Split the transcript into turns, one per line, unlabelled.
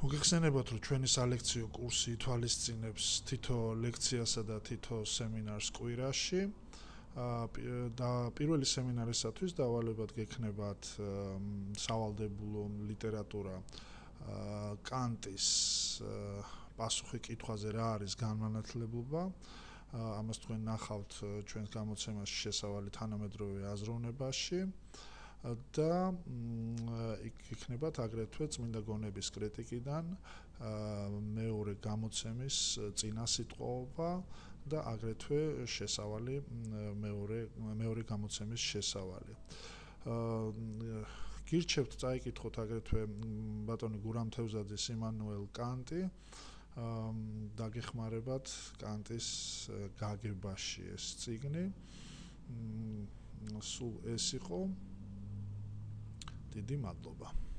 მოგეხსენებათ, რომ ჩვენი სალექციო კურსი ითვალისწინებს თითო ლექციასა და თითო სემინარს კვირაში. და პირველი სემინარისათვის დავალებად გექნებათ სავალდებულო ლიტერატურა კანტის პასუხი კითხვაზე რა არის განმანათლებლობა. ამას თქვენ ნახავთ ჩვენს გამოცემაში შესავალი თანამედროვე აზროვნებაში. და იქნებათ აგრეთვე წმინდა გონების კრიტიკიდან მეორე გამოცემის წინასიტყვაობა და აგრეთვე შესავალი მეორე გამოცემის შესავალი. გირჩევთ წაიკითხოთ აგრეთვე ბატონი გურამ თევზაძის იმანუელ კანტი. დაგეხმარებათ კანტის გაგებაში ეს წიგნი. სულ ეს იყო. დიდი მადლობა.